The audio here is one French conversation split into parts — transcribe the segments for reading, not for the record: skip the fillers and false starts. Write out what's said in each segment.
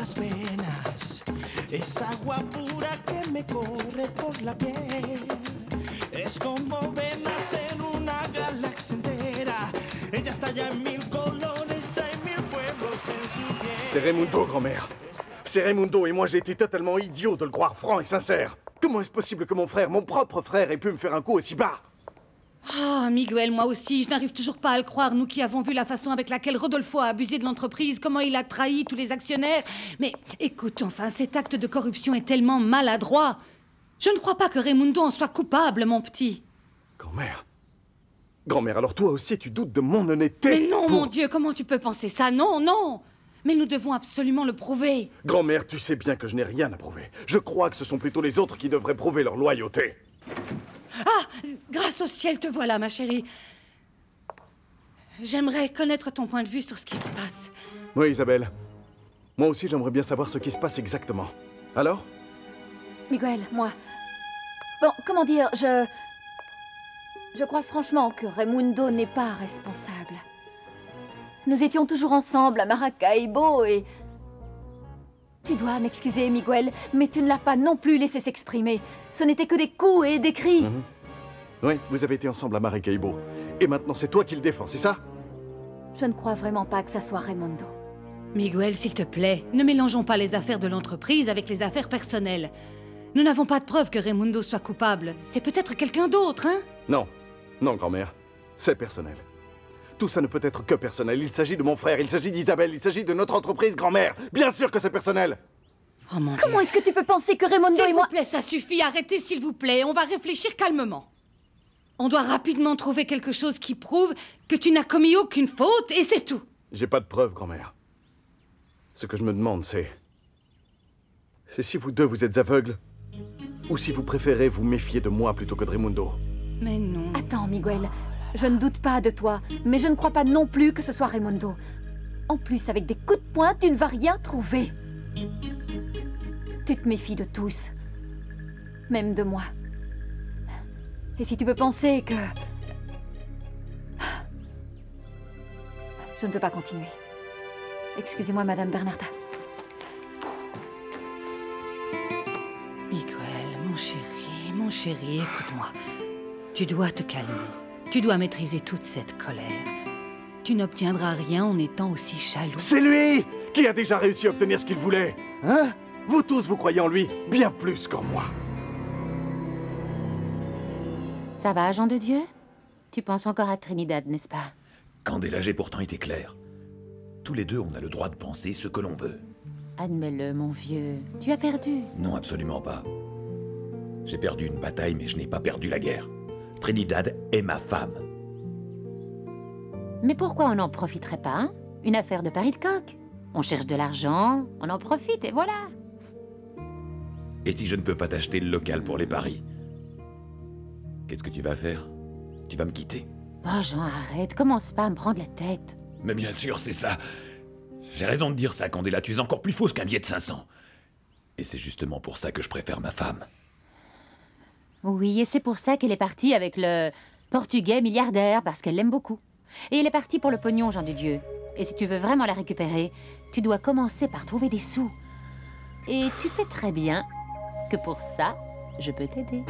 las venas, es agua pura que me corre por la piel. Es como venas en una galaxia entera. Ella estalla en mil colores, hay mil pueblos en su piel. C'est Raimundo, grand-mère. C'est Raimundo et moi j'ai été totalement idiot de le croire franc et sincère. Comment est-ce possible que mon frère, mon propre frère, ait pu me faire un coup aussi bas? Ah, Miguel, moi aussi, je n'arrive toujours pas à le croire, nous qui avons vu la façon avec laquelle Rodolfo a abusé de l'entreprise, comment il a trahi tous les actionnaires. Mais écoute, enfin, cet acte de corruption est tellement maladroit. Je ne crois pas que Raimundo en soit coupable, mon petit. Grand-mère. Grand-mère, alors toi aussi tu doutes de mon honnêteté? Mais non, mon Dieu, comment tu peux penser ça? Non, non. Mais nous devons absolument le prouver. Grand-mère, tu sais bien que je n'ai rien à prouver. Je crois que ce sont plutôt les autres qui devraient prouver leur loyauté. Ah, grâce au ciel, te voilà, ma chérie. J'aimerais connaître ton point de vue sur ce qui se passe. Oui, Isabelle. Moi aussi, j'aimerais bien savoir ce qui se passe exactement. Alors? Miguel, moi... Bon, comment dire, Je crois franchement que Raimundo n'est pas responsable. Nous étions toujours ensemble à Maracaibo et... Tu dois m'excuser, Miguel, mais tu ne l'as pas non plus laissé s'exprimer. Ce n'était que des coups et des cris. Oui, vous avez été ensemble à Maracaibo. Et maintenant, c'est toi qui le défends, c'est ça? Je ne crois vraiment pas que ça soit Raimundo. Miguel, s'il te plaît, ne mélangeons pas les affaires de l'entreprise avec les affaires personnelles. Nous n'avons pas de preuve que Raimundo soit coupable. C'est peut-être quelqu'un d'autre, hein? Non. Non, grand-mère. C'est personnel. Tout ça ne peut être que personnel. Il s'agit de mon frère, il s'agit d'Isabelle, il s'agit de notre entreprise, grand-mère. Bien sûr que c'est personnel. Oh mon Dieu. Comment est-ce que tu peux penser que Raimundo et moi... S'il vous plaît, ça suffit. Arrêtez, s'il vous plaît. On va réfléchir calmement. On doit rapidement trouver quelque chose qui prouve que tu n'as commis aucune faute, et c'est tout. J'ai pas de preuves, grand-mère. Ce que je me demande, c'est si vous deux, vous êtes aveugles, ou si vous préférez vous méfier de moi plutôt que de Raimundo. Mais non. Attends, Miguel. Je ne doute pas de toi, mais je ne crois pas non plus que ce soit Raimundo. En plus, avec des coups de poing, tu ne vas rien trouver. Tu te méfies de tous. Même de moi. Et si tu peux penser que... Je ne peux pas continuer. Excusez-moi, Madame Bernarda. Miguel, mon chéri, écoute-moi. Tu dois te calmer. Tu dois maîtriser toute cette colère. Tu n'obtiendras rien en étant aussi jaloux. C'est lui qui a déjà réussi à obtenir ce qu'il voulait. Hein? Vous tous, vous croyez en lui bien plus qu'en moi. Ça va, Jean de Dieu? Tu penses encore à Trinidad, n'est-ce pas? Candela, j'ai pourtant été clair. Tous les deux, on a le droit de penser ce que l'on veut. Admets-le, mon vieux. Tu as perdu. Non, absolument pas. J'ai perdu une bataille, mais je n'ai pas perdu la guerre. Trinidad est ma femme. Mais pourquoi on n'en profiterait pas, hein? Une affaire de pari de coq. On cherche de l'argent, on en profite et voilà. Et si je ne peux pas t'acheter le local pour les paris? Qu'est-ce que tu vas faire? Tu vas me quitter? Oh, Jean, arrête. Commence pas à me prendre la tête. Mais bien sûr, c'est ça. J'ai raison de dire ça, Candela. Tu es encore plus fausse qu'un billet de 500. Et c'est justement pour ça que je préfère ma femme. Oui, et c'est pour ça qu'elle est partie avec le Portugais milliardaire, parce qu'elle l'aime beaucoup. Et elle est partie pour le pognon, Jean de Dieu. Et si tu veux vraiment la récupérer, tu dois commencer par trouver des sous. Et tu sais très bien que pour ça, je peux t'aider.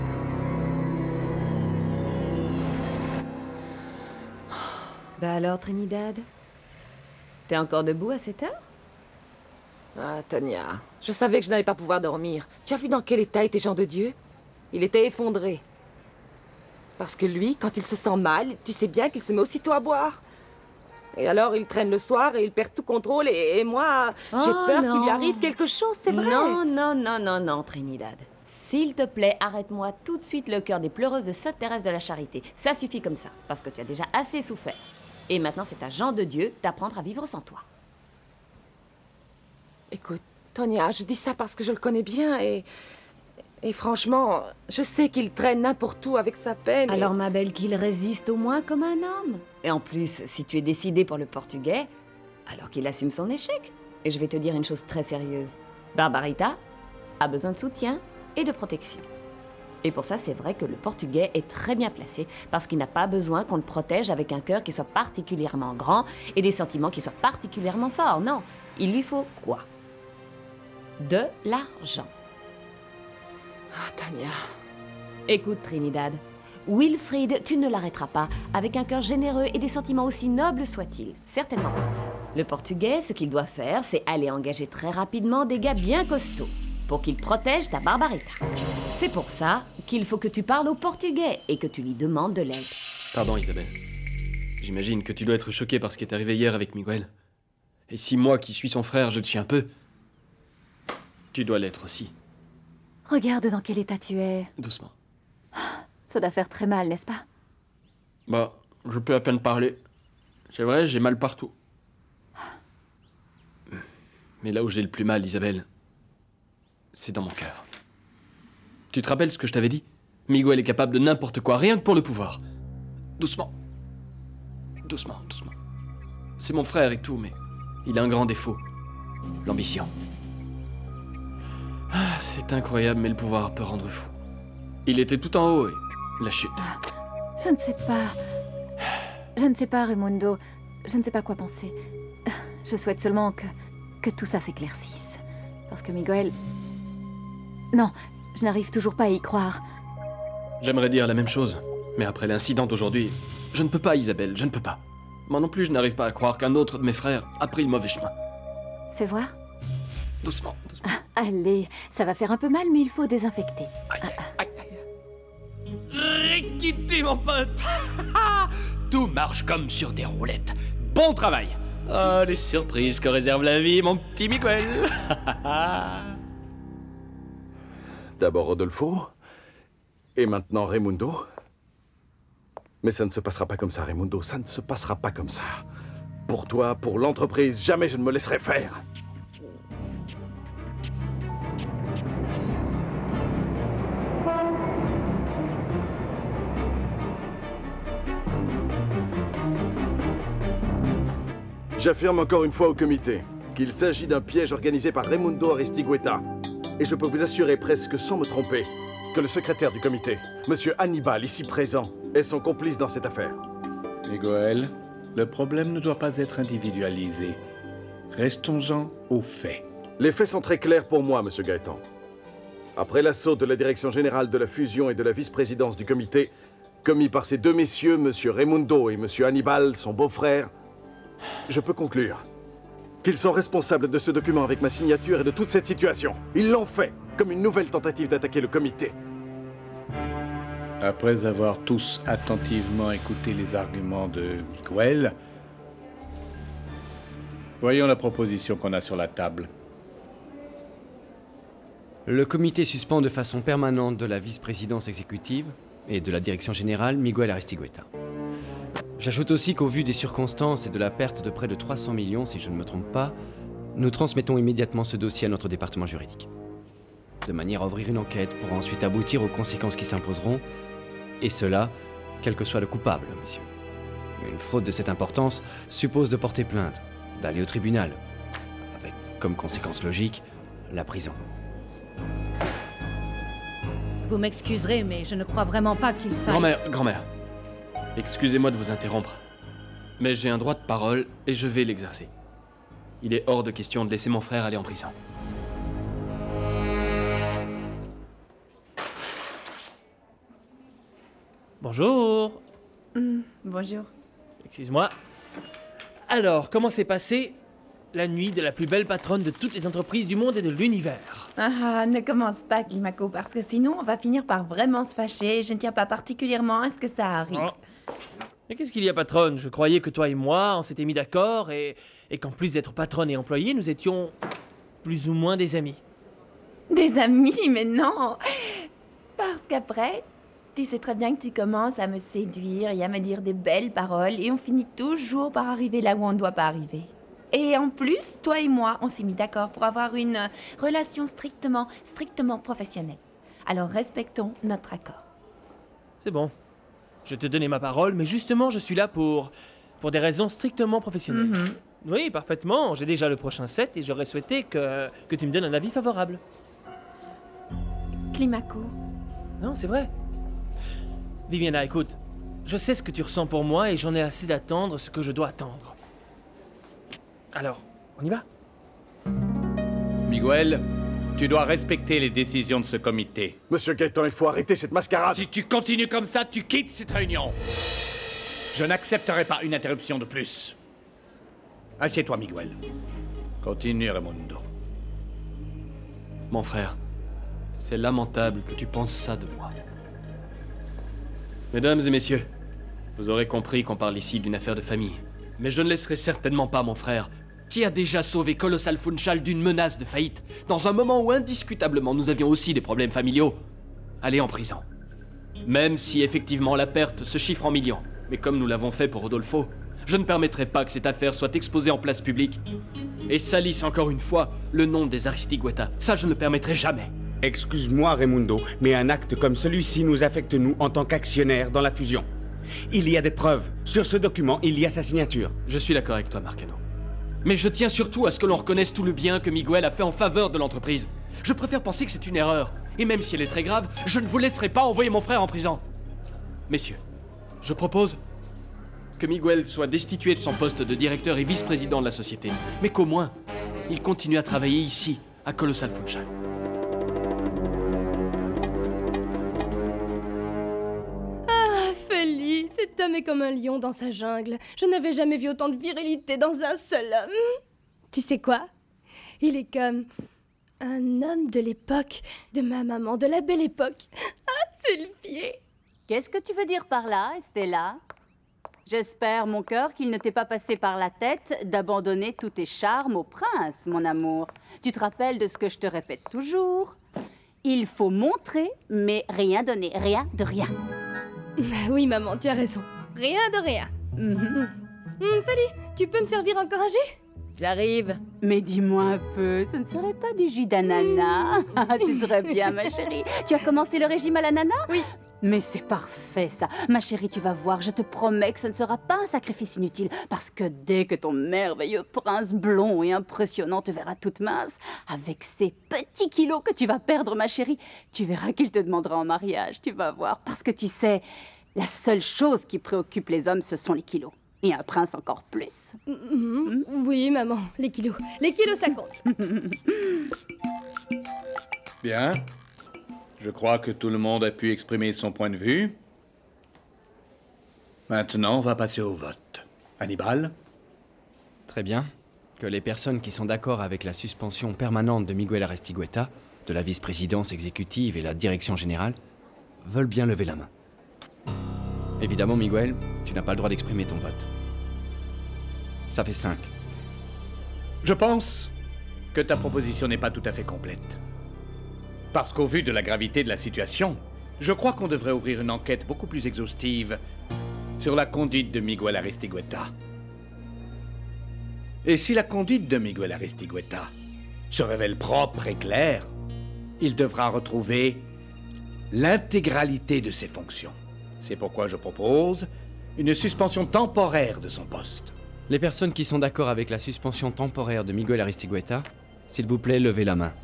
Bah alors, Trinidad? T'es encore debout à cette heure? Ah, Tania, je savais que je n'allais pas pouvoir dormir. Tu as vu dans quel état était Jean de Dieu? Il était effondré. Parce que lui, quand il se sent mal, tu sais bien qu'il se met aussitôt à boire. Et alors, il traîne le soir et il perd tout contrôle et moi, j'ai peur qu'il lui arrive quelque chose, c'est vrai. Non, non, non, non, non, Trinidad. S'il te plaît, arrête-moi tout de suite le cœur des pleureuses de Sainte-Thérèse de la Charité. Ça suffit comme ça, parce que tu as déjà assez souffert. Et maintenant, c'est à Jean de Dieu d'apprendre à vivre sans toi. Écoute, Tonia, je dis ça parce que je le connais bien et franchement, je sais qu'il traîne n'importe où avec sa peine. Alors, ma belle, qu'il résiste au moins comme un homme. Et en plus, si tu es décidée pour le Portugais, alors qu'il assume son échec. Et je vais te dire une chose très sérieuse. Barbarita a besoin de soutien et de protection. Et pour ça, c'est vrai que le Portugais est très bien placé, parce qu'il n'a pas besoin qu'on le protège avec un cœur qui soit particulièrement grand et des sentiments qui soient particulièrement forts. Non, il lui faut quoi? De l'argent. Ah, Tania. Écoute, Trinidad. Wilfrid, tu ne l'arrêteras pas, avec un cœur généreux et des sentiments aussi nobles soient-ils. Certainement pas. Le Portugais, ce qu'il doit faire, c'est aller engager très rapidement des gars bien costauds pour qu'ils protègent ta Barbarita. C'est pour ça qu'il faut que tu parles au Portugais et que tu lui demandes de l'aide. Pardon, Isabelle. J'imagine que tu dois être choquée par ce qui est arrivé hier avec Miguel. Et si moi, qui suis son frère, je te suis un peu, tu dois l'être aussi. Regarde dans quel état tu es. Doucement. Ça doit faire très mal, n'est-ce pas? Bah, je peux à peine parler. C'est vrai, j'ai mal partout. Mais là où j'ai le plus mal, Isabelle, c'est dans mon cœur. Tu te rappelles ce que je t'avais dit? Miguel est capable de n'importe quoi, rien que pour le pouvoir. Doucement. Doucement, doucement. C'est mon frère et tout, mais il a un grand défaut. L'ambition. Ah, c'est incroyable, mais le pouvoir peut rendre fou. Il était tout en haut et la chute. Je ne sais pas. Je ne sais pas, Raimundo. Je ne sais pas quoi penser. Je souhaite seulement que tout ça s'éclaircisse. Parce que Miguel... Non, je n'arrive toujours pas à y croire. J'aimerais dire la même chose, mais après l'incident d'aujourd'hui, je ne peux pas, Isabelle, je ne peux pas. Moi non plus, je n'arrive pas à croire qu'un autre de mes frères a pris le mauvais chemin. Fais voir. Doucement, doucement. Ah, allez, ça va faire un peu mal, mais il faut désinfecter. Riquiti, mon pote. Tout marche comme sur des roulettes. Bon travail. Oh, les surprises que réserve la vie, mon petit Miguel. D'abord Rodolfo, et maintenant Raimundo. Mais ça ne se passera pas comme ça, Raimundo, ça ne se passera pas comme ça. Pour toi, pour l'entreprise, jamais je ne me laisserai faire. J'affirme encore une fois au comité qu'il s'agit d'un piège organisé par Raimundo Aristigueta. Et je peux vous assurer presque sans me tromper que le secrétaire du comité, Monsieur Hannibal, ici présent, est son complice dans cette affaire. Miguel, le problème ne doit pas être individualisé. Restons-en aux faits. Les faits sont très clairs pour moi, Monsieur Gaëtan. Après l'assaut de la direction générale de la fusion et de la vice-présidence du comité, commis par ces deux messieurs, Monsieur Raimundo et Monsieur Hannibal, son beau-frère, je peux conclure qu'ils sont responsables de ce document avec ma signature et de toute cette situation. Ils l'ont fait comme une nouvelle tentative d'attaquer le comité. Après avoir tous attentivement écouté les arguments de Miguel, voyons la proposition qu'on a sur la table. Le comité suspend de façon permanente de la vice-présidence exécutive et de la direction générale Miguel Aristigueta. J'ajoute aussi qu'au vu des circonstances et de la perte de près de 300 millions, si je ne me trompe pas, nous transmettons immédiatement ce dossier à notre département juridique. De manière à ouvrir une enquête pour ensuite aboutir aux conséquences qui s'imposeront, et cela, quel que soit le coupable, messieurs. Une fraude de cette importance suppose de porter plainte, d'aller au tribunal, avec comme conséquence logique, la prison. Vous m'excuserez, mais je ne crois vraiment pas qu'il faille... Grand-mère, excusez-moi de vous interrompre, mais j'ai un droit de parole et je vais l'exercer. Il est hors de question de laisser mon frère aller en prison. Bonjour. Bonjour. Excuse-moi. Alors, comment s'est passée la nuit de la plus belle patronne de toutes les entreprises du monde et de l'univers? Ne commence pas, Climaco, parce que sinon on va finir par vraiment se fâcher. Je ne tiens pas particulièrement à ce que ça arrive. Oh. Mais qu'est-ce qu'il y a, patronne? Je croyais que toi et moi, on s'était mis d'accord et qu'en plus d'être patronne et employée, nous étions plus ou moins des amis. Des amis? Mais non. Parce qu'après, tu sais très bien que tu commences à me séduire et à me dire des belles paroles et on finit toujours par arriver là où on ne doit pas arriver. Et en plus, toi et moi, on s'est mis d'accord pour avoir une relation strictement professionnelle. Alors respectons notre accord. C'est bon. Je te donnais ma parole, mais justement, je suis là pour des raisons strictement professionnelles. Oui, parfaitement. J'ai déjà le prochain set et j'aurais souhaité que tu me donnes un avis favorable. Climaco. Non, c'est vrai. Viviana, écoute. Je sais ce que tu ressens pour moi et j'en ai assez d'attendre ce que je dois attendre. Alors, on y va? Miguel, Tu dois respecter les décisions de ce comité. Monsieur Gaëtan, il faut arrêter cette mascarade. Si tu continues comme ça, tu quittes cette réunion. Je n'accepterai pas une interruption de plus. Assieds-toi, Miguel. Continue, Raimundo. Mon frère, c'est lamentable que tu penses ça de moi. Mesdames et messieurs, vous aurez compris qu'on parle ici d'une affaire de famille. Mais je ne laisserai certainement pas mon frère, qui a déjà sauvé Colossal Funchal d'une menace de faillite, dans un moment où indiscutablement nous avions aussi des problèmes familiaux, aller en prison. Même si effectivement la perte se chiffre en millions. Mais comme nous l'avons fait pour Rodolfo, je ne permettrai pas que cette affaire soit exposée en place publique et salisse encore une fois le nom des Aristigueta. Ça, je ne le permettrai jamais. Excuse-moi, Raimundo, mais un acte comme celui-ci nous affecte, nous, en tant qu'actionnaires dans la fusion. Il y a des preuves. Sur ce document, il y a sa signature. Je suis d'accord avec toi, Marcano. Mais je tiens surtout à ce que l'on reconnaisse tout le bien que Miguel a fait en faveur de l'entreprise. Je préfère penser que c'est une erreur. Et même si elle est très grave, je ne vous laisserai pas envoyer mon frère en prison. Messieurs, je propose que Miguel soit destitué de son poste de directeur et vice-président de la société, mais qu'au moins, il continue à travailler ici, à Colossal Funchal. Ah, Feli, cet homme est comme un lion dans sa jungle. Je n'avais jamais vu autant de virilité dans un seul homme. Tu sais quoi? Il est comme un homme de l'époque de ma maman, de la belle époque. Ah, c'est le pied. Qu'est-ce que tu veux dire par là, Estella? J'espère, mon cœur, qu'il ne t'est pas passé par la tête d'abandonner tous tes charmes au prince, mon amour. Tu te rappelles de ce que je te répète toujours? Il faut montrer, mais rien donner, rien de rien. Oui, maman, tu as raison. Rien de rien. Feli, tu peux me servir encore un jus? J'arrive. Mais dis-moi un peu, ce ne serait pas du jus d'ananas? C'est très bien, ma chérie. Tu as commencé le régime à l'ananas? Oui. Mais c'est parfait, ça. Ma chérie, tu vas voir, je te promets que ce ne sera pas un sacrifice inutile. Parce que dès que ton merveilleux prince blond et impressionnant te verra toute mince, avec ces petits kilos que tu vas perdre, ma chérie, tu verras qu'il te demandera en mariage, tu vas voir. Parce que tu sais, la seule chose qui préoccupe les hommes, ce sont les kilos. Et un prince encore plus. Oui, maman, les kilos. Les kilos, ça compte. Bien. Je crois que tout le monde a pu exprimer son point de vue. Maintenant, on va passer au vote. Hannibal? Très bien. Que les personnes qui sont d'accord avec la suspension permanente de Miguel Aristigueta, de la vice-présidence exécutive et la direction générale, veulent bien lever la main. Évidemment, Miguel, tu n'as pas le droit d'exprimer ton vote. Ça fait 5. Je pense que ta proposition n'est pas tout à fait complète. Parce qu'au vu de la gravité de la situation, je crois qu'on devrait ouvrir une enquête beaucoup plus exhaustive sur la conduite de Miguel Aristigueta. Et si la conduite de Miguel Aristigueta se révèle propre et claire, il devra retrouver l'intégralité de ses fonctions. C'est pourquoi je propose une suspension temporaire de son poste. Les personnes qui sont d'accord avec la suspension temporaire de Miguel Aristigueta, s'il vous plaît, levez la main.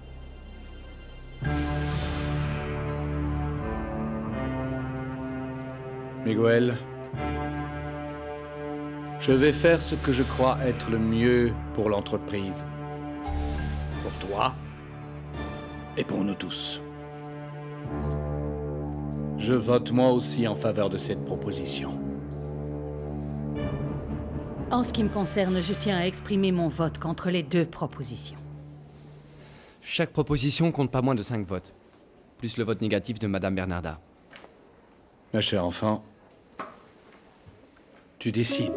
Miguel, je vais faire ce que je crois être le mieux pour l'entreprise. Pour toi et pour nous tous. Je vote moi aussi en faveur de cette proposition. En ce qui me concerne, je tiens à exprimer mon vote contre les deux propositions. Chaque proposition compte pas moins de 5 votes, plus le vote négatif de Madame Bernarda. Ma chère enfant, tu décides.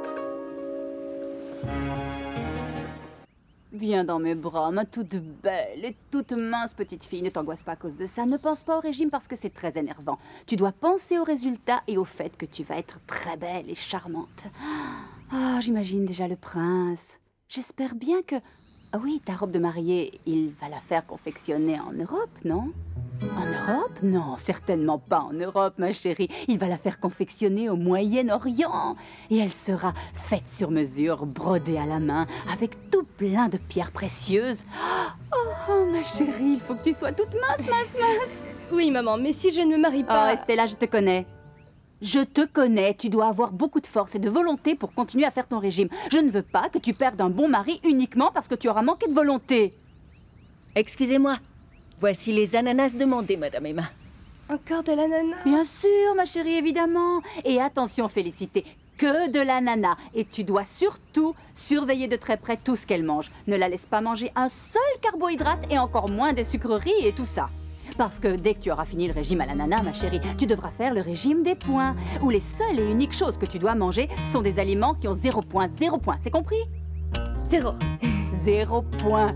Viens dans mes bras, ma toute belle et toute mince petite fille. Ne t'angoisse pas à cause de ça. Ne pense pas au régime parce que c'est très énervant. Tu dois penser aux résultats et au fait que tu vas être très belle et charmante. Ah, j'imagine déjà le prince. J'espère bien que... Ah oui, ta robe de mariée, il va la faire confectionner en Europe, non? En Europe? Non, certainement pas en Europe, ma chérie. Il va la faire confectionner au Moyen-Orient. Et elle sera faite sur mesure, brodée à la main, avec tout plein de pierres précieuses. Oh, ma chérie, il faut que tu sois toute mince. Oui, maman, mais si je ne me marie pas... Oh, Estella, je te connais. Je te connais, tu dois avoir beaucoup de force et de volonté pour continuer à faire ton régime. Je ne veux pas que tu perdes un bon mari uniquement parce que tu auras manqué de volonté. Excusez-moi. Voici les ananas demandés, Madame Emma. Encore de l'ananas? Bien sûr, ma chérie, évidemment. Et attention, Félicité, que de l'ananas. Et tu dois surtout surveiller de très près tout ce qu'elle mange. Ne la laisse pas manger un seul carbohydrate et encore moins des sucreries et tout ça. Parce que dès que tu auras fini le régime à l'ananas, ma chérie, tu devras faire le régime des points, où les seules et uniques choses que tu dois manger sont des aliments qui ont 0 point, 0 point. C'est compris? 0. 0 point.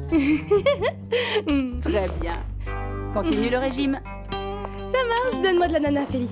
Très bien. Continue le régime. Ça marche, donne-moi de l'ananas, Félie.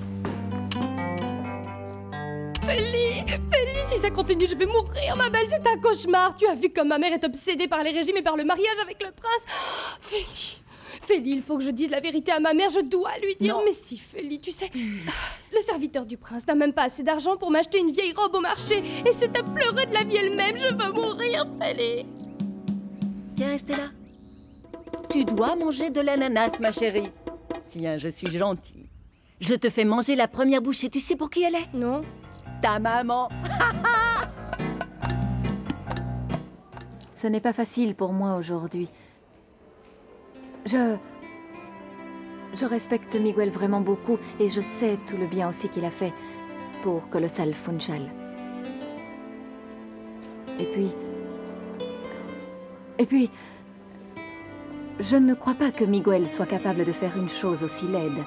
Félie, si ça continue, je vais mourir, ma belle, c'est un cauchemar. Tu as vu comme ma mère est obsédée par les régimes et par le mariage avec le prince. Félie, il faut que je dise la vérité à ma mère, je dois lui dire. Non. Mais si, Félie, tu sais, le serviteur du prince n'a même pas assez d'argent pour m'acheter une vieille robe au marché. Et c'est à pleurer de la vie elle-même, je veux mourir, Félie. Tiens, Estella. Tu dois manger de l'ananas, ma chérie. Tiens, je suis gentille. Je te fais manger la première bouchée. Tu sais pour qui elle est? Non. Ta maman. Ce n'est pas facile pour moi aujourd'hui. Je respecte Miguel vraiment beaucoup et je sais tout le bien aussi qu'il a fait pour Colossal Funchal. Et puis, je ne crois pas que Miguel soit capable de faire une chose aussi laide.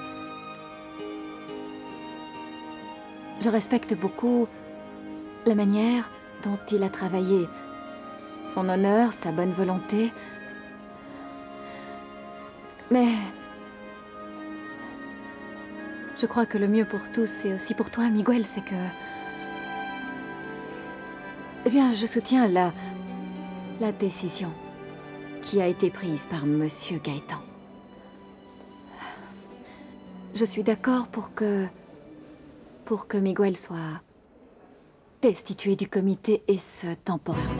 Je respecte beaucoup la manière dont il a travaillé, son honneur, sa bonne volonté. Mais je crois que le mieux pour tous, et aussi pour toi, Miguel, c'est que... Eh bien, je soutiens la décision qui a été prise par Monsieur Gaëtan. Je suis d'accord pour que Miguel soit destitué du comité, et ce, temporairement.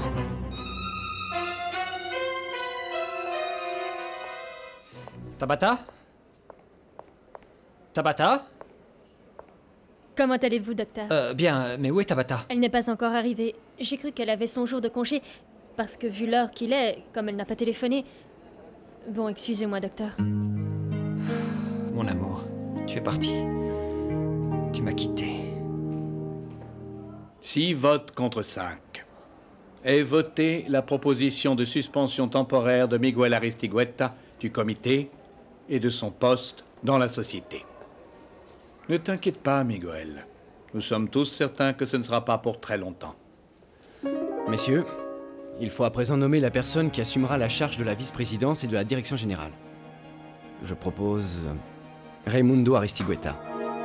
Tabata? Tabata? Comment allez-vous, docteur? Bien, mais où est Tabata? Elle n'est pas encore arrivée. J'ai cru qu'elle avait son jour de congé, parce que vu l'heure qu'il est, comme elle n'a pas téléphoné... Bon, excusez-moi, docteur. Mon amour, tu es parti. Tu m'as quitté. 6 votes contre 5. Est votée la proposition de suspension temporaire de Miguel Aristigueta du comité et de son poste dans la société. Ne t'inquiète pas, Miguel. Nous sommes tous certains que ce ne sera pas pour très longtemps. Messieurs, il faut à présent nommer la personne qui assumera la charge de la vice-présidence et de la direction générale. Je propose Raimundo Aristigueta.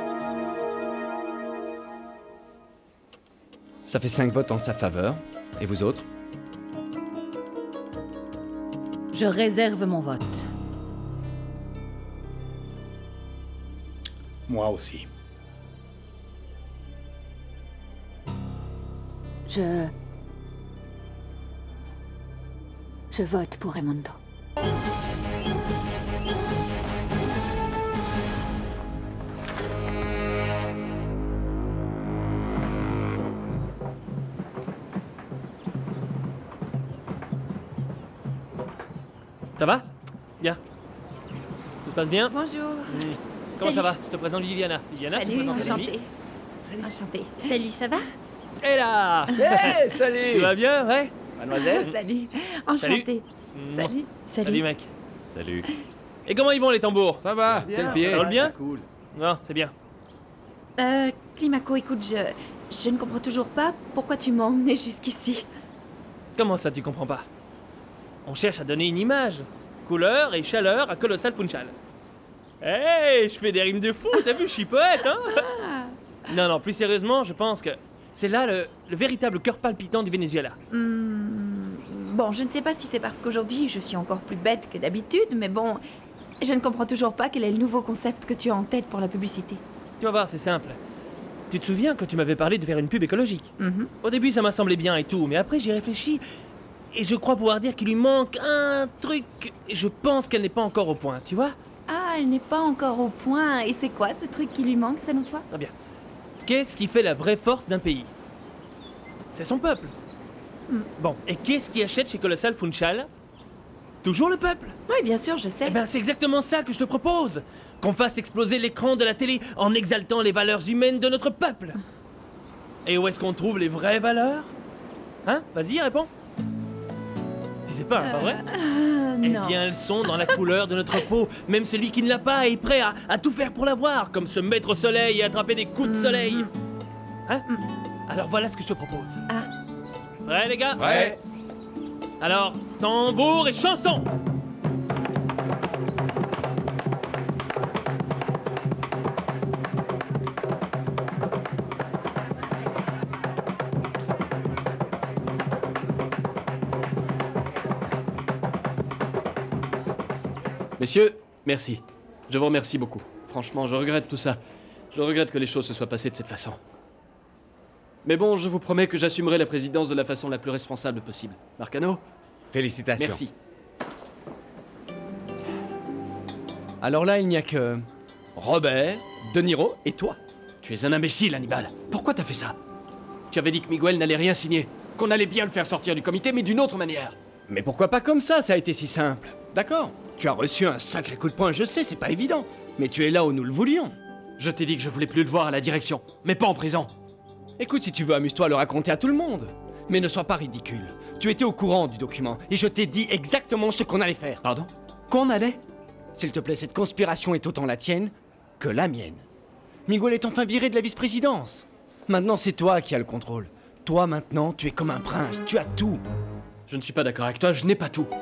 Ça fait 5 votes en sa faveur. Et vous autres? Je réserve mon vote. Moi aussi. Je vote pour Raimundo. Ça va? Bien. Tout se passe bien? Bonjour. Comment ça va? Je te présente Viviana. Viviana, je te Salut, présente Nathalie. enchantée. Enchantée. Salut, ça va? Et là! Hey, salut! Tu vas bien, ouais? Mademoiselle? Salut. Enchantée. Salut. Salut, mec. Salut. Et comment ils vont les tambours? Ça va, c'est le pied. Ça roule bien? Cool. Non, c'est bien. Climaco, écoute, je ne comprends toujours pas pourquoi tu m'as emmené jusqu'ici. Comment ça, tu comprends pas? On cherche à donner une image, couleur et chaleur à Colossal Funchal. Hey, je fais des rimes de fou, t'as vu, je suis poète, hein? Non, plus sérieusement, je pense que c'est là le véritable cœur palpitant du Venezuela. Bon, je ne sais pas si c'est parce qu'aujourd'hui je suis encore plus bête que d'habitude, mais bon, je ne comprends toujours pas quel est le nouveau concept que tu as en tête pour la publicité. Tu vas voir, c'est simple. Tu te souviens quand tu m'avais parlé de faire une pub écologique? Au début, ça m'a semblé bien et tout, mais après j'y réfléchis et je crois pouvoir dire qu'il lui manque un truc. Et je pense qu'elle n'est pas encore au point, tu vois? Ah, elle n'est pas encore au point. Et c'est quoi ce truc qui lui manque, selon toi? Très bien. Qu'est-ce qui fait la vraie force d'un pays? C'est son peuple. Bon, et qu'est-ce qui achète chez Colossal Funchal? Toujours le peuple? Oui, bien sûr, je sais. Eh ben, c'est exactement ça que je te propose. Qu'on fasse exploser l'écran de la télé en exaltant les valeurs humaines de notre peuple. Et où est-ce qu'on trouve les vraies valeurs? Hein? Vas-y, réponds. Tu sais pas, hein, pas vrai? Eh bien, elles sont dans la couleur de notre peau. Même celui qui ne l'a pas est prêt à tout faire pour l'avoir, comme se mettre au soleil et attraper des coups de soleil. Hein? Alors voilà ce que je te propose. Prêts, les gars? Ouais. Alors, tambour et chanson! Messieurs, merci. Je vous remercie beaucoup. Franchement, je regrette tout ça. Je regrette que les choses se soient passées de cette façon. Mais bon, je vous promets que j'assumerai la présidence de la façon la plus responsable possible. Marcano? Félicitations. Merci. Alors là, il n'y a que Robert, De Niro et toi. Tu es un imbécile, Hannibal. Pourquoi t'as fait ça? Tu avais dit que Miguel n'allait rien signer, qu'on allait bien le faire sortir du comité, mais d'une autre manière. Mais pourquoi pas comme ça a été si simple. D'accord, tu as reçu un sacré coup de poing, je sais, c'est pas évident. Mais tu es là où nous le voulions. Je t'ai dit que je voulais plus le voir à la direction, mais pas en prison. Écoute, si tu veux, amuse-toi à le raconter à tout le monde. Mais ne sois pas ridicule. Tu étais au courant du document, et je t'ai dit exactement ce qu'on allait faire. Pardon? Qu'on allait? S'il te plaît, cette conspiration est autant la tienne que la mienne. Miguel est enfin viré de la vice-présidence. Maintenant, c'est toi qui as le contrôle. Toi, maintenant, tu es comme un prince, tu as tout. Je ne suis pas d'accord avec toi, je n'ai pas tout.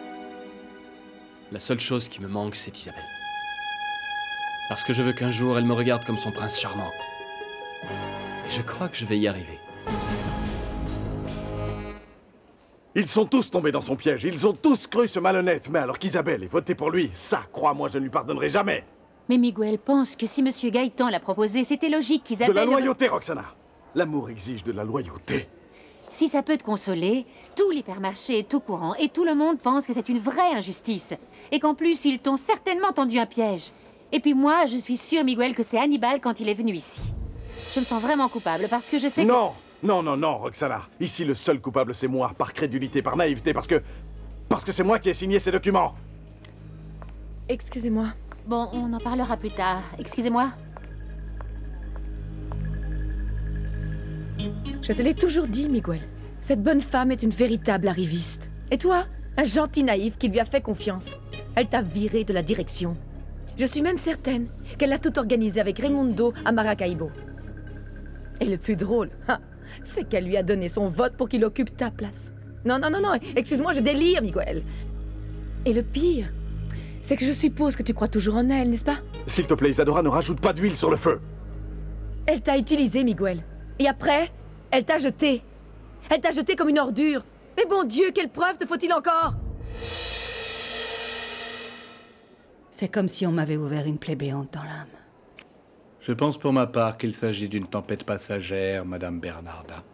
La seule chose qui me manque, c'est Isabelle. Parce que je veux qu'un jour, elle me regarde comme son prince charmant. Et je crois que je vais y arriver. Ils sont tous tombés dans son piège, ils ont tous cru ce malhonnête, mais alors qu'Isabelle ait voté pour lui, ça, crois-moi, je ne lui pardonnerai jamais. Mais Miguel pense que si Monsieur Gaëtan l'a proposé, c'était logique qu'Isabelle... De la loyauté, Roxana. L'amour exige de la loyauté. Si ça peut te consoler, tout l'hypermarché est au courant et tout le monde pense que c'est une vraie injustice. Et qu'en plus, ils t'ont certainement tendu un piège. Et puis moi, je suis sûre, Miguel, que c'est Hannibal quand il est venu ici. Je me sens vraiment coupable parce que je sais Non, non, non, non, Roxana. Ici, le seul coupable, c'est moi, par crédulité, par naïveté, parce que c'est moi qui ai signé ces documents. Excusez-moi. Bon, on en parlera plus tard. Excusez-moi. Je te l'ai toujours dit, Miguel. Cette bonne femme est une véritable arriviste. Et toi, un gentil naïf qui lui a fait confiance. Elle t'a viré de la direction. Je suis même certaine qu'elle a tout organisé avec Raimundo à Maracaibo. Et le plus drôle, c'est qu'elle lui a donné son vote pour qu'il occupe ta place. Non, non, non, non, excuse-moi, je délire, Miguel. Et le pire, c'est que je suppose que tu crois toujours en elle, n'est-ce pas? S'il te plaît, Isadora, ne rajoute pas d'huile sur le feu. Elle t'a utilisé, Miguel. Et après, elle t'a jeté. Elle t'a jeté comme une ordure. Mais bon Dieu, quelle preuve te faut-il encore? C'est comme si on m'avait ouvert une plaie béante dans l'âme. Je pense pour ma part qu'il s'agit d'une tempête passagère, Madame Bernarda.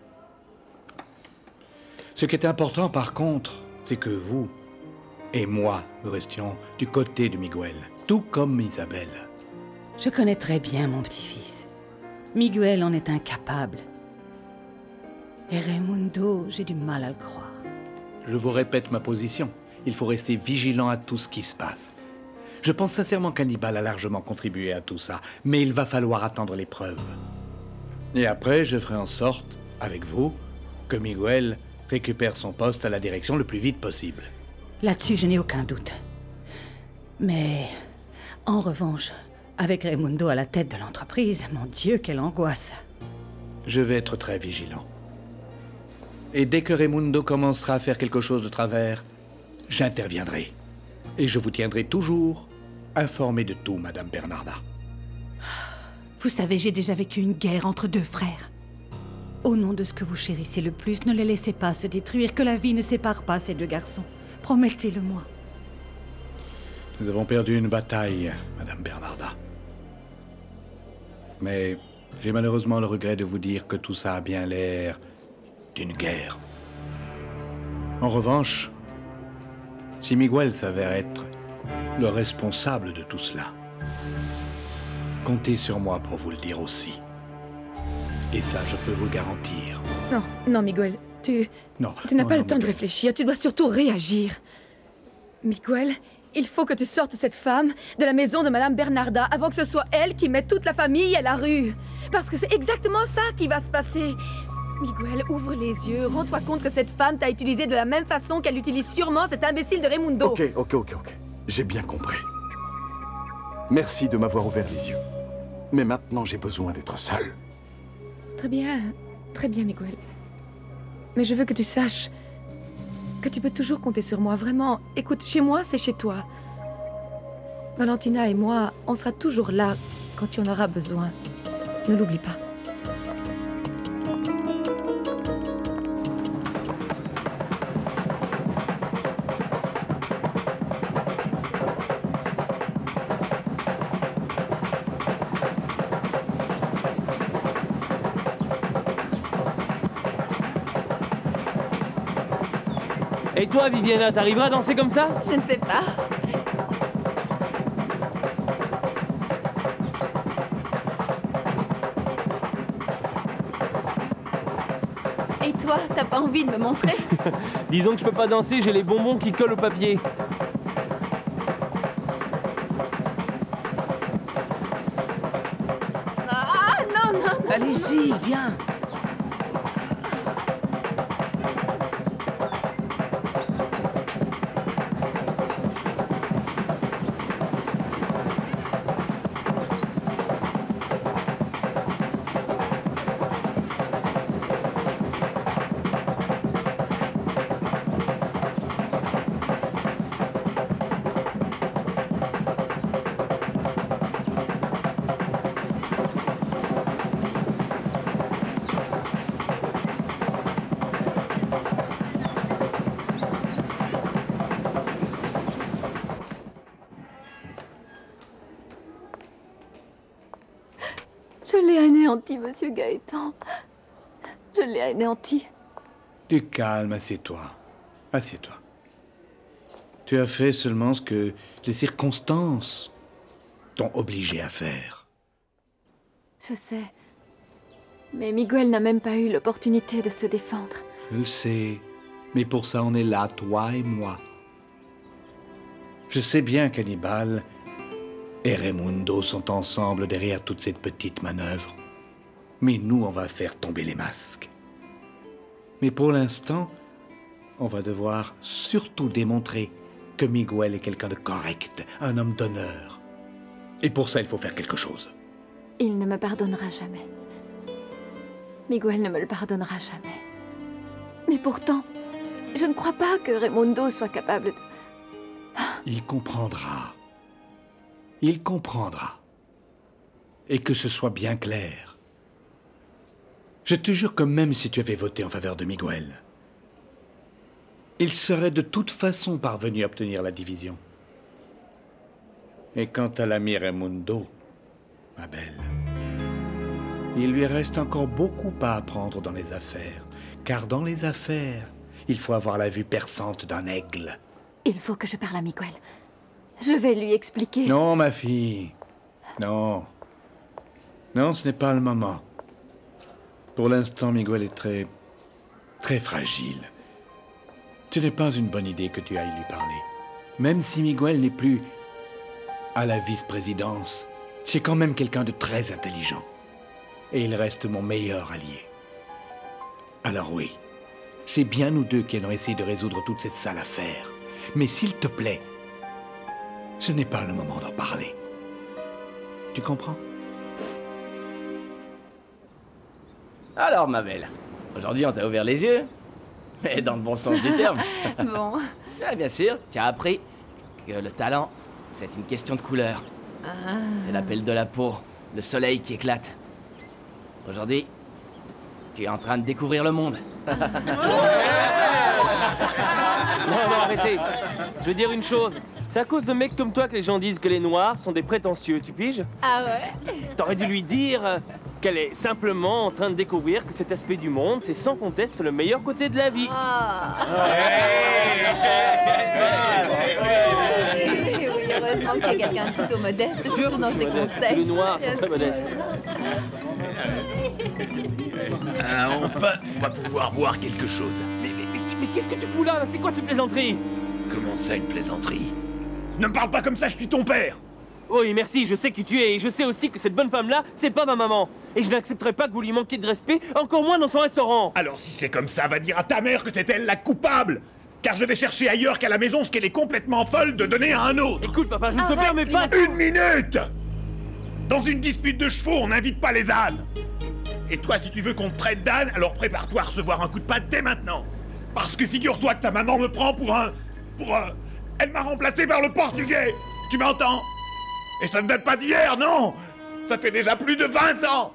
Ce qui est important, par contre, c'est que vous et moi, nous restions du côté de Miguel, tout comme Isabelle. Je connais très bien mon petit-fils. Miguel en est incapable. Et Raimundo, j'ai du mal à le croire. Je vous répète ma position. Il faut rester vigilant à tout ce qui se passe. Je pense sincèrement qu'Hannibal a largement contribué à tout ça, mais il va falloir attendre les preuves. Et après, je ferai en sorte, avec vous, que Miguel récupère son poste à la direction le plus vite possible. Là-dessus, je n'ai aucun doute. Mais, en revanche, avec Raimundo à la tête de l'entreprise, mon Dieu, quelle angoisse. Je vais être très vigilant. Et dès que Raimundo commencera à faire quelque chose de travers, j'interviendrai. Et je vous tiendrai toujours informé de tout, Madame Bernarda. Vous savez, j'ai déjà vécu une guerre entre deux frères. Au nom de ce que vous chérissez le plus, ne les laissez pas se détruire, que la vie ne sépare pas ces deux garçons. Promettez-le-moi. Nous avons perdu une bataille, Madame Bernarda. Mais j'ai malheureusement le regret de vous dire que tout ça a bien l'air d'une guerre. En revanche, si Miguel s'avère être le responsable de tout cela, comptez sur moi pour vous le dire aussi. Et ça, je peux vous le garantir. Non, non, Miguel, tu n'as pas le temps de réfléchir. Tu dois surtout réagir. Miguel, il faut que tu sortes cette femme de la maison de Madame Bernarda avant que ce soit elle qui mette toute la famille à la rue. Parce que c'est exactement ça qui va se passer. Miguel, ouvre les yeux. Rends-toi compte que cette femme t'a utilisé de la même façon qu'elle utilise sûrement cet imbécile de Raimundo. Ok. J'ai bien compris. Merci de m'avoir ouvert les yeux. Mais maintenant, j'ai besoin d'être seul. Très bien, Miguel. Mais je veux que tu saches que tu peux toujours compter sur moi, vraiment. Écoute, chez moi, c'est chez toi. Valentina et moi, on sera toujours là quand tu en auras besoin. Ne l'oublie pas. Et toi, Viviana, t'arriveras à danser comme ça? Je ne sais pas. Et toi, t'as pas envie de me montrer? Disons que je peux pas danser, j'ai les bonbons qui collent au papier. Ah, non. Allez-y, viens. Je l'ai anéanti, monsieur Gaëtan. Je l'ai anéanti. Du calme, assieds-toi. Assieds-toi. Tu as fait seulement ce que les circonstances t'ont obligé à faire. Je sais. Mais Miguel n'a même pas eu l'opportunité de se défendre. Je le sais. Mais pour ça, on est là, toi et moi. Je sais bien qu'Hannibal et Raimundo sont ensemble derrière toute cette petite manœuvre. Mais nous, on va faire tomber les masques. Mais pour l'instant, on va devoir surtout démontrer que Miguel est quelqu'un de correct, un homme d'honneur. Et pour ça, il faut faire quelque chose. Il ne me pardonnera jamais. Miguel ne me le pardonnera jamais. Mais pourtant, je ne crois pas que Raimundo soit capable de... Il comprendra. Il comprendra. Et que ce soit bien clair. Je te jure que même si tu avais voté en faveur de Miguel, il serait de toute façon parvenu à obtenir la division. Et quant à l'ami Raimundo, ma belle, il lui reste encore beaucoup à apprendre dans les affaires. Car dans les affaires, il faut avoir la vue perçante d'un aigle. Il faut que je parle à Miguel. Je vais lui expliquer. Non, ma fille. Non. Non, ce n'est pas le moment. Pour l'instant, Miguel est très fragile. Ce n'est pas une bonne idée que tu ailles lui parler. Même si Miguel n'est plus à la vice-présidence, c'est quand même quelqu'un de très intelligent. Et il reste mon meilleur allié. Alors oui, c'est bien nous deux qui allons essayer de résoudre toute cette sale affaire. Mais s'il te plaît, ce n'est pas le moment d'en parler. Tu comprends? Alors, ma belle, aujourd'hui on t'a ouvert les yeux, mais dans le bon sens du terme. Bon. Ah, bien sûr, tu as appris que le talent, c'est une question de couleur. Ah. C'est l'appel de la peau, le soleil qui éclate. Aujourd'hui, tu es en train de découvrir le monde. Non, arrêtez. Je veux dire une chose. C'est à cause de mecs comme toi que les gens disent que les Noirs sont des prétentieux, tu piges? Ah ouais? T'aurais dû lui dire qu'elle est simplement en train de découvrir que cet aspect du monde, c'est sans conteste le meilleur côté de la vie. Oui, heureusement qu'il y a quelqu'un de plutôt modeste, surtout dans tes conseils. Les Noirs sont très modestes. Enfin, on va pouvoir boire quelque chose. Mais qu'est-ce que tu fous là? C'est quoi ces plaisanteries? Comment ça, une plaisanterie? Ne me parle pas comme ça, je suis ton père! Oui, merci, je sais qui tu es, et je sais aussi que cette bonne femme-là, c'est pas ma maman. Et je n'accepterai pas que vous lui manquiez de respect, encore moins dans son restaurant. Alors si c'est comme ça, va dire à ta mère que c'est elle la coupable! Car je vais chercher ailleurs qu'à la maison ce qu'elle est complètement folle de donner à un autre! Écoute, papa, je ne te permets pas... Une minute! Dans une dispute de chevaux, on n'invite pas les ânes! Et toi, si tu veux qu'on te traite d'âne, alors prépare-toi à recevoir un coup de patte dès maintenant! Parce que figure-toi que ta maman me prend pour un... Elle m'a remplacé par le portugais! Tu m'entends? Et ça ne date pas d'hier, non! Ça fait déjà plus de 20 ans!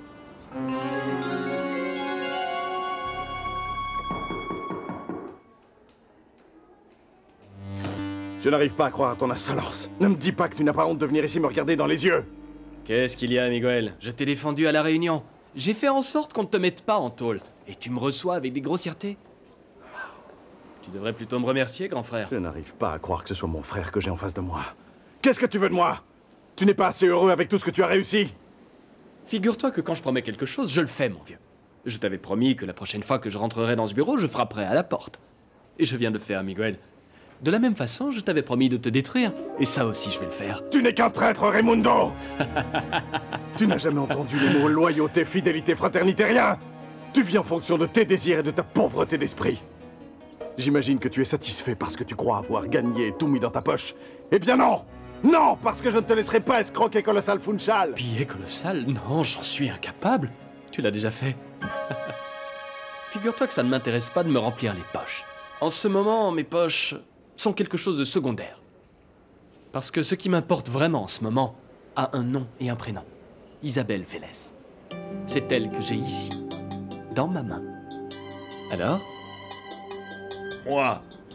Je n'arrive pas à croire à ton insolence. Ne me dis pas que tu n'as pas honte de venir ici me regarder dans les yeux. Qu'est-ce qu'il y a, Miguel? Je t'ai défendu à la réunion. J'ai fait en sorte qu'on ne te mette pas en tôle. Et tu me reçois avec des grossièretés. Tu devrais plutôt me remercier, grand frère. Je n'arrive pas à croire que ce soit mon frère que j'ai en face de moi. Qu'est-ce que tu veux de moi? Tu n'es pas assez heureux avec tout ce que tu as réussi? Figure-toi que quand je promets quelque chose, je le fais, mon vieux. Je t'avais promis que la prochaine fois que je rentrerai dans ce bureau, je frapperai à la porte. Et je viens de le faire, Miguel. De la même façon, je t'avais promis de te détruire. Et ça aussi, je vais le faire. Tu n'es qu'un traître, Raimundo. Tu n'as jamais entendu les mots loyauté, fidélité, fraternité, rien. Tu vis en fonction de tes désirs et de ta pauvreté d'esprit. J'imagine que tu es satisfait parce que tu crois avoir gagné et tout mis dans ta poche. Eh bien non! Non, parce que je ne te laisserai pas escroquer colossal Funchal. Billet colossal? Non, j'en suis incapable. Tu l'as déjà fait. Figure-toi que ça ne m'intéresse pas de me remplir les poches. En ce moment, mes poches sont quelque chose de secondaire. Parce que ce qui m'importe vraiment en ce moment a un nom et un prénom. Isabelle Vélez. C'est elle que j'ai ici, dans ma main. Alors? Moi,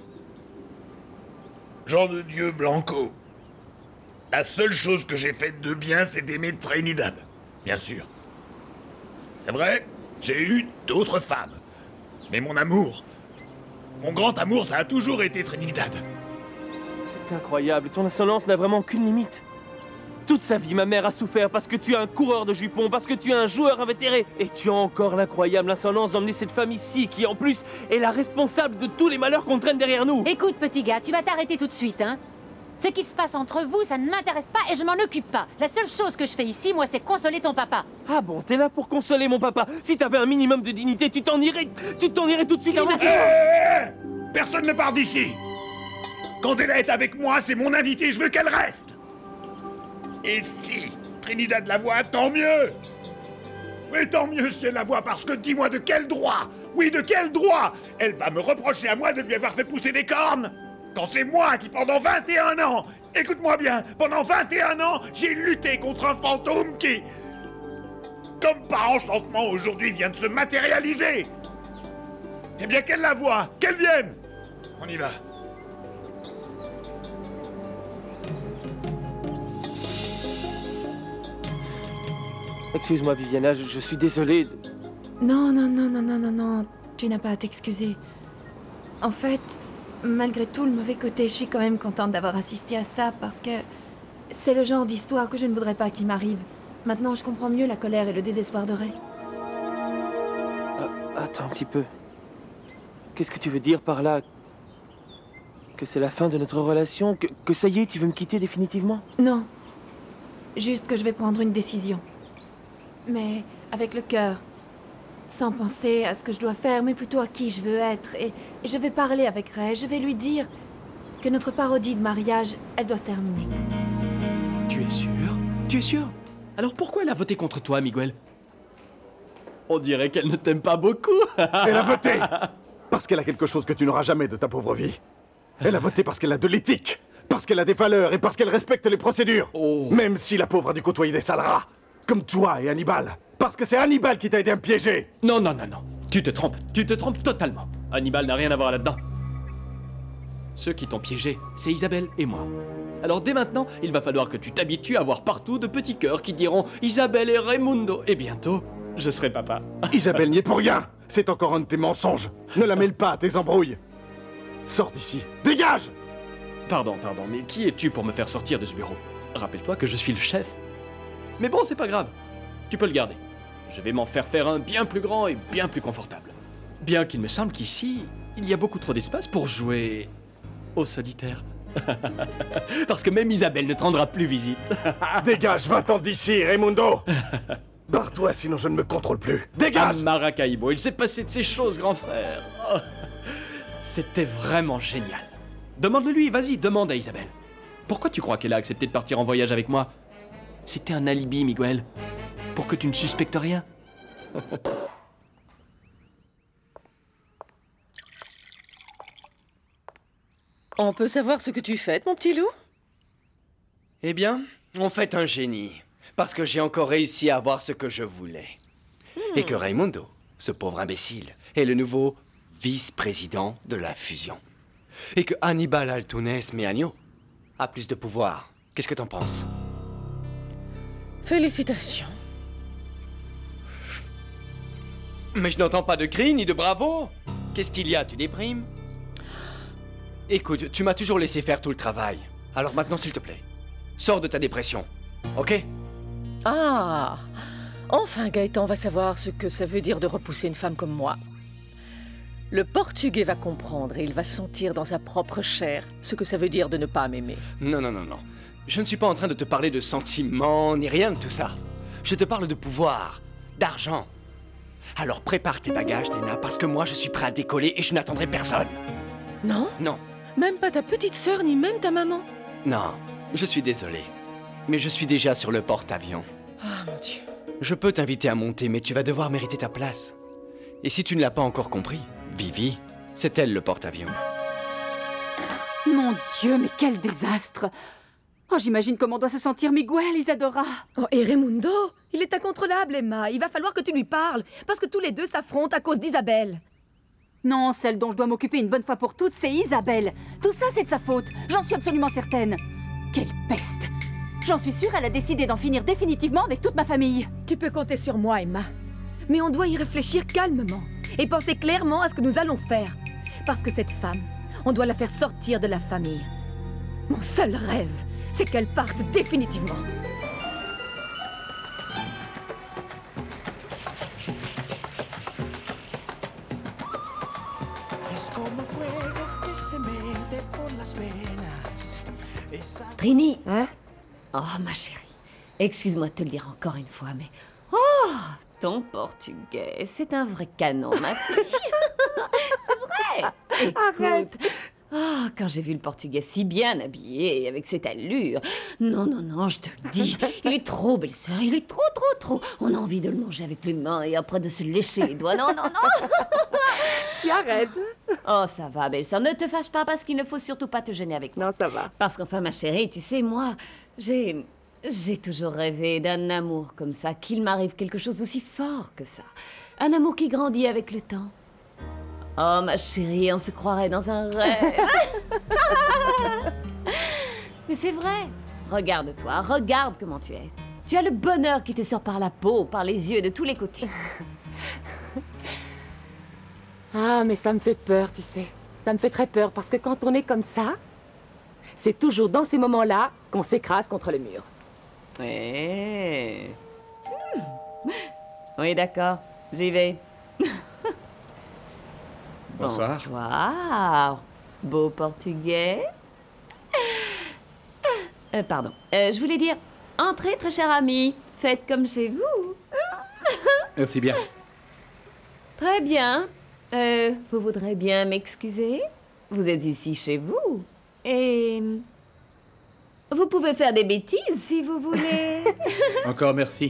Jean de Dieu Blanco. La seule chose que j'ai faite de bien, c'est d'aimer Trinidad. Bien sûr. C'est vrai, j'ai eu d'autres femmes. Mais mon amour, mon grand amour, ça a toujours été Trinidad. C'est incroyable, ton insolence n'a vraiment aucune limite. Toute sa vie, ma mère a souffert parce que tu es un coureur de jupons, parce que tu es un joueur invétéré. Et tu as encore l'incroyable insolence d'emmener cette femme ici, qui en plus est la responsable de tous les malheurs qu'on traîne derrière nous. Écoute, petit gars, tu vas t'arrêter tout de suite, hein. Ce qui se passe entre vous, ça ne m'intéresse pas et je m'en occupe pas. La seule chose que je fais ici, moi, c'est consoler ton papa. Ah bon, t'es là pour consoler mon papa. Si t'avais un minimum de dignité, tu t'en irais tout de suite avant que... Personne ne part d'ici. Quand elle est avec moi, c'est mon invité, je veux qu'elle reste. Et si Trinidad la voit, tant mieux. Mais tant mieux si elle la voit, parce que dis-moi de quel droit? Oui, de quel droit? Elle va me reprocher à moi de lui avoir fait pousser des cornes? Quand c'est moi qui, pendant 21 ans, écoute-moi bien, pendant 21 ans, j'ai lutté contre un fantôme qui, comme par enchantement, aujourd'hui vient de se matérialiser. Eh bien, qu'elle la voie, qu'elle vienne. On y va. Excuse-moi, Viviana, je suis désolé. Non, non, non, non, non, non, non, tu n'as pas à t'excuser. En fait, malgré tout le mauvais côté, je suis quand même contente d'avoir assisté à ça parce que c'est le genre d'histoire que je ne voudrais pas qu'il m'arrive. Maintenant, je comprends mieux la colère et le désespoir de Ray. Attends un petit peu. Qu'est-ce que tu veux dire par là? Que c'est la fin de notre relation? Que ça y est, tu veux me quitter définitivement? Non. Juste que je vais prendre une décision. Mais avec le cœur. Sans penser à ce que je dois faire, mais plutôt à qui je veux être. Et je vais parler avec Ray. Je vais lui dire que notre parodie de mariage, elle doit se terminer. Tu es sûr? Tu es sûr? Alors pourquoi elle a voté contre toi, Miguel? On dirait qu'elle ne t'aime pas beaucoup. Elle a voté parce qu'elle a quelque chose que tu n'auras jamais de ta pauvre vie. Elle a voté parce qu'elle a de l'éthique, parce qu'elle a des valeurs et parce qu'elle respecte les procédures. Même si la pauvre a dû côtoyer des sales rats, comme toi et Hannibal. Parce que c'est Hannibal qui t'a aidé à me piéger. Non, non, non, non. Tu te trompes totalement. Hannibal n'a rien à voir là-dedans. Ceux qui t'ont piégé, c'est Isabelle et moi. Alors dès maintenant, il va falloir que tu t'habitues à voir partout de petits cœurs qui diront Isabelle et Raimundo. Et bientôt, je serai papa. Isabelle n'y est pour rien. C'est encore un de tes mensonges. Ne la mêle pas à tes embrouilles. Sors d'ici. Dégage! Pardon, mais qui es-tu pour me faire sortir de ce bureau? Rappelle-toi que je suis le chef. Mais bon, c'est pas grave. Tu peux le garder. Je vais m'en faire un bien plus grand et bien plus confortable. Bien qu'il me semble qu'ici, il y a beaucoup trop d'espace pour jouer au solitaire. Parce que même Isabelle ne te rendra plus visite. Dégage, va-t'en d'ici, Raimundo. Barre-toi, sinon je ne me contrôle plus. Dégage! À Maracaibo, il s'est passé de ces choses, grand frère. Oh, c'était vraiment génial. Demande-le-lui, vas-y, demande à Isabelle. Pourquoi tu crois qu'elle a accepté de partir en voyage avec moi? C'était un alibi, Miguel. Pour que tu ne suspectes rien. On peut savoir ce que tu fêtes, mon petit loup? Eh bien, on fête un génie. Parce que j'ai encore réussi à avoir ce que je voulais. Et que Raimundo, ce pauvre imbécile, est le nouveau vice-président de la fusion. Et que Hannibal Altunes Meagno a plus de pouvoir. Qu'est-ce que t'en penses? Félicitations. Mais je n'entends pas de cris ni de bravo. Qu'est-ce qu'il y a? Tu déprimes? Écoute, tu m'as toujours laissé faire tout le travail. Alors maintenant, s'il te plaît, sors de ta dépression, ok? Ah! Enfin, Gaëtan va savoir ce que ça veut dire de repousser une femme comme moi. Le Portugais va comprendre et il va sentir dans sa propre chair ce que ça veut dire de ne pas m'aimer. Non, non, non, non. Je ne suis pas en train de te parler de sentiments ni rien de tout ça. Je te parle de pouvoir, d'argent. Alors prépare tes bagages, Lena, parce que moi je suis prêt à décoller et je n'attendrai personne. Non? Non. Même pas ta petite sœur ni même ta maman? Non, je suis désolé. Mais je suis déjà sur le porte-avions. Ah, mon Dieu. Je peux t'inviter à monter, mais tu vas devoir mériter ta place. Et si tu ne l'as pas encore compris, Vivi, c'est elle le porte-avions. Mon Dieu, mais quel désastre! Oh, j'imagine comment doit se sentir Miguel, Isadora. Oh, et Raimundo, il est incontrôlable, Emma. Il va falloir que tu lui parles, parce que tous les deux s'affrontent à cause d'Isabelle. Non, celle dont je dois m'occuper une bonne fois pour toutes, c'est Isabelle. Tout ça, c'est de sa faute. J'en suis absolument certaine. Quelle peste! J'en suis sûre, elle a décidé d'en finir définitivement avec toute ma famille. Tu peux compter sur moi, Emma. Mais on doit y réfléchir calmement et penser clairement à ce que nous allons faire. Parce que cette femme, on doit la faire sortir de la famille. Mon seul rêve, c'est qu'elle parte définitivement. Trini, hein? Oh, ma chérie, excuse-moi de te le dire encore une fois, mais... Oh, ton portugais, c'est un vrai canon, ma fille. C'est vrai. Écoute, oh, quand j'ai vu le portugais si bien habillé, avec cette allure... Non, non, non, je te le dis, il est trop belle-sœur, il est trop, trop, trop. On a envie de le manger avec les mains et après de se lécher les doigts. Non, non, non. Tu arrêtes. Oh, ça va, belle-sœur, ne te fâche pas parce qu'il ne faut surtout pas te gêner avec moi. Non, ça va. Parce qu'enfin, ma chérie, tu sais, moi, j'ai toujours rêvé d'un amour comme ça, qu'il m'arrive quelque chose aussi fort que ça. Un amour qui grandit avec le temps. Oh, ma chérie, on se croirait dans un rêve. Mais c'est vrai. Regarde-toi, regarde comment tu es. Tu as le bonheur qui te sort par la peau, par les yeux, de tous les côtés. Ah, mais ça me fait peur, tu sais. Ça me fait très peur parce que quand on est comme ça, c'est toujours dans ces moments-là qu'on s'écrase contre le mur. Oui. Oui, d'accord. J'y vais. Bonsoir. Bonsoir. Beau portugais. Pardon. Je voulais dire, entrez, très cher ami. Faites comme chez vous. Merci bien. Très bien. Vous voudrez bien m'excuser? Vous êtes ici chez vous. Et... vous pouvez faire des bêtises si vous voulez. Encore merci.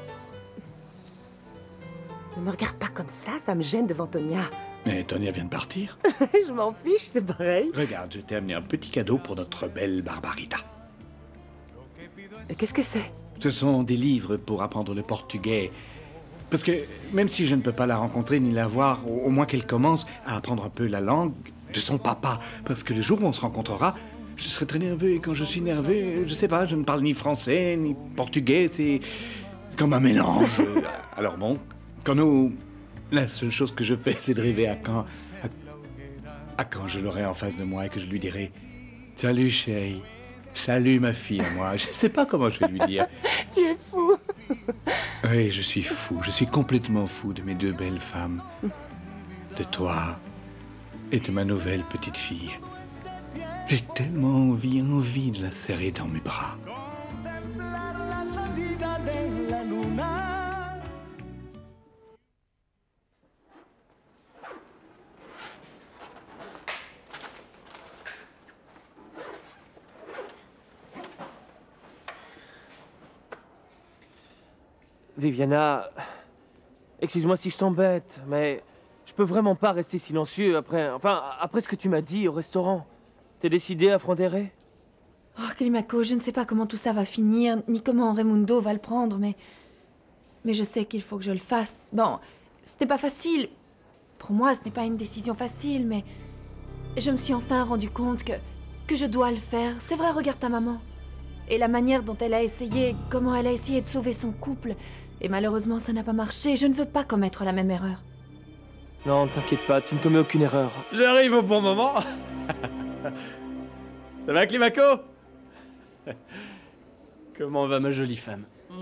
Ne me regarde pas comme ça me gêne devant Tonia. Mais Tonia vient de partir. Je m'en fiche, c'est pareil. Regarde, je t'ai amené un petit cadeau pour notre belle Barbarita. Qu'est-ce que c'est? Ce sont des livres pour apprendre le portugais. Parce que même si je ne peux pas la rencontrer ni la voir, au moins qu'elle commence à apprendre un peu la langue de son papa. Parce que le jour où on se rencontrera, je serai très nerveux. Et quand je suis nerveux, je sais pas, je ne parle ni français ni portugais. C'est comme un mélange. Alors bon, quand nous... La seule chose que je fais, c'est de rêver à quand je l'aurai en face de moi et que je lui dirai « Salut chérie, salut ma fille à moi ». Je ne sais pas comment je vais lui dire. Tu es fou. Oui, je suis fou. Je suis complètement fou de mes deux belles femmes. De toi et de ma nouvelle petite fille. J'ai tellement envie de la serrer dans mes bras. Viviana, excuse-moi si je t'embête, mais je peux vraiment pas rester silencieux après ce que tu m'as dit au restaurant. T'es décidé à affronter Ray? Oh, Climaco, je ne sais pas comment tout ça va finir, ni comment Raimundo va le prendre, mais je sais qu'il faut que je le fasse. Bon, ce n'est pas facile. Pour moi, ce n'est pas une décision facile, mais je me suis enfin rendu compte que je dois le faire. C'est vrai, regarde ta maman. Et la manière dont elle a essayé, comment elle a essayé de sauver son couple. Et malheureusement, ça n'a pas marché. Je ne veux pas commettre la même erreur. Non, t'inquiète pas, tu ne commets aucune erreur. J'arrive au bon moment. Ça va, Climaco? Comment va ma jolie femme?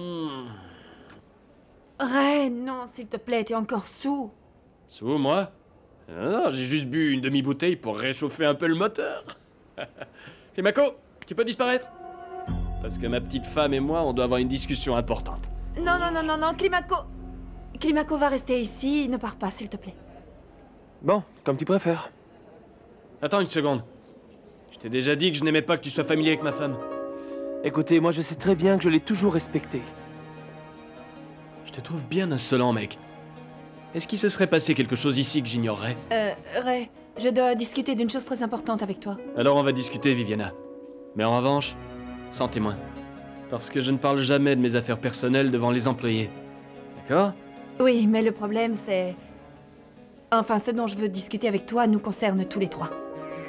Ray, non, s'il te plaît, t'es encore saoul. Sous, moi? Non, j'ai juste bu une demi-bouteille pour réchauffer un peu le moteur. Climaco, tu peux disparaître? Parce que ma petite femme et moi, on doit avoir une discussion importante. Non, non, non, non, non, Climaco. Climaco va rester ici, ne pars pas, s'il te plaît. Bon, comme tu préfères. Attends une seconde. Je t'ai déjà dit que je n'aimais pas que tu sois familier avec ma femme. Écoutez, moi je sais très bien que je l'ai toujours respectée. Je te trouve bien insolent, mec. Est-ce qu'il se serait passé quelque chose ici que j'ignorerais? Ray, je dois discuter d'une chose très importante avec toi. Alors on va discuter, Viviana. Mais en revanche, sans témoin. Parce que je ne parle jamais de mes affaires personnelles devant les employés. D'accord? Oui, mais le problème c'est... Enfin, ce dont je veux discuter avec toi nous concerne tous les trois.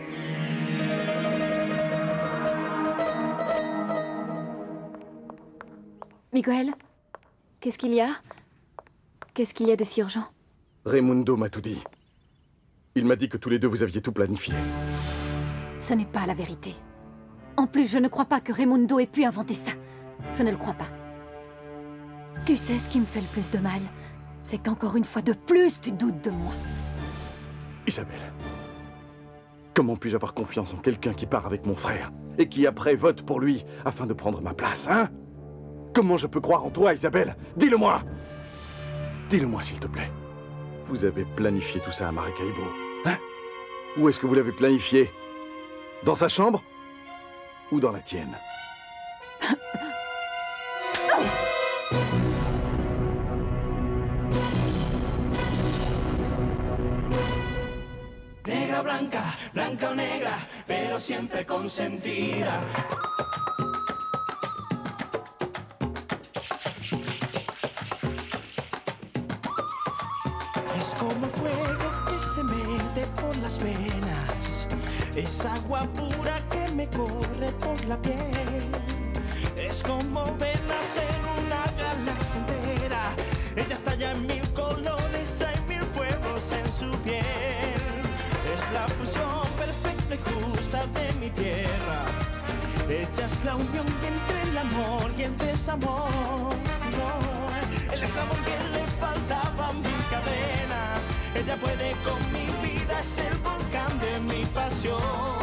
Miguel, qu'est-ce qu'il y a? Qu'est-ce qu'il y a de si urgent? Raimundo m'a tout dit. Il m'a dit que tous les deux vous aviez tout planifié. Ce n'est pas la vérité. En plus, je ne crois pas que Raimundo ait pu inventer ça. Je ne le crois pas. Tu sais ce qui me fait le plus de mal? C'est qu'encore une fois de plus, tu doutes de moi. Isabelle, comment puis-je avoir confiance en quelqu'un qui part avec mon frère et qui après vote pour lui afin de prendre ma place, hein? Comment je peux croire en toi, Isabelle? Dis-le-moi! Dis-le-moi, s'il te plaît. Vous avez planifié tout ça à Maracaibo, hein? Où est-ce que vous l'avez planifié? Dans sa chambre? Ou dans la tienne? Negra, blanca, blanca o negra, pero siempre consentida. Es como fuego que se mete por las venas, es agua pura que me corre por la piel. Es como ver nacer una galaxia entera, ella estalla en mil colores, hay mil fuegos en su piel. Es la fusión perfecta y justa de mi tierra, ella es la unión entre el amor y el desamor. No, el eslabón que le faltaba a mi cadena, ella puede con mi vida, es el volcán de mi pasión.